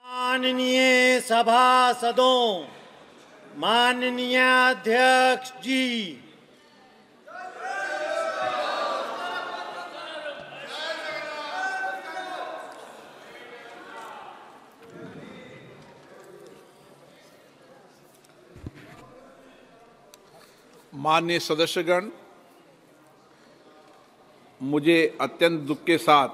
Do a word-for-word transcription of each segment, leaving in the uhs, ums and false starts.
माननीय सभासदों, माननीय अध्यक्ष जी, माननीय सदस्यगण, मुझे अत्यंत दुख के साथ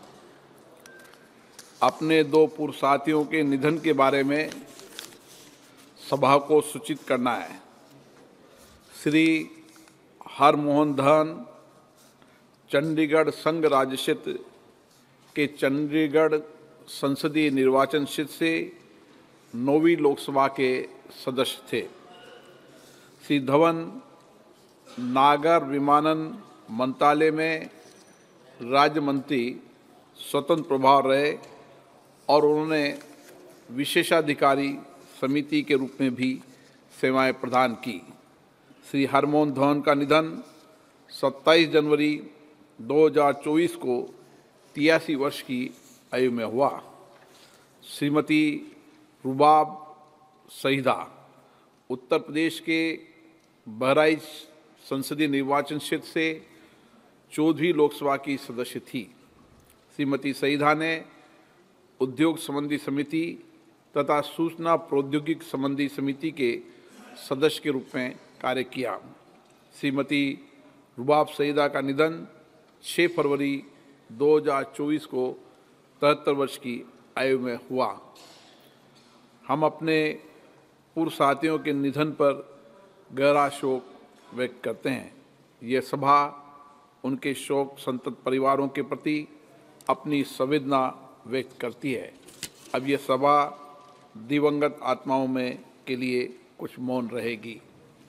अपने दो पूर्व साथियों के निधन के बारे में सभा को सूचित करना है। श्री हरमोहन दहन चंडीगढ़ संघ राज्य क्षेत्र के चंडीगढ़ संसदीय निर्वाचन क्षेत्र से नौवीं लोकसभा के सदस्य थे। श्री धवन नागर विमानन मंत्रालय में राज्य मंत्री स्वतंत्र प्रभार रहे और उन्होंने विशेषाधिकारी समिति के रूप में भी सेवाएं प्रदान की। श्री हरमोहन दहन का निधन सत्ताईस जनवरी दो हज़ार चौबीस को तिरासी वर्ष की आयु में हुआ। श्रीमती रुबाब सईदा उत्तर प्रदेश के बहराइच संसदीय निर्वाचन क्षेत्र से चौदहवीं लोकसभा की सदस्य थी। श्रीमती सईदा ने उद्योग संबंधी समिति तथा सूचना प्रौद्योगिकी संबंधी समिति के सदस्य के रूप में कार्य किया। श्रीमती रुबाब सईदा का निधन छह फरवरी दो हज़ार चौबीस को तिहत्तर वर्ष की आयु में हुआ। हम अपने पूर्व साथियों के निधन पर गहरा शोक व्यक्त करते हैं। ये सभा उनके शोक संतप्त परिवारों के प्रति अपनी संवेदना व्यक्त करती है। अब ये सभा दिवंगत आत्माओं में के लिए कुछ मौन रहेगी।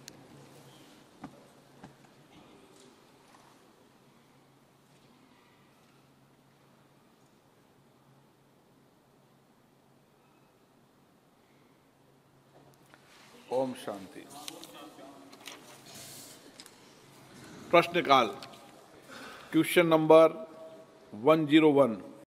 ओम शांति। प्रश्नकाल। Question number one zero one.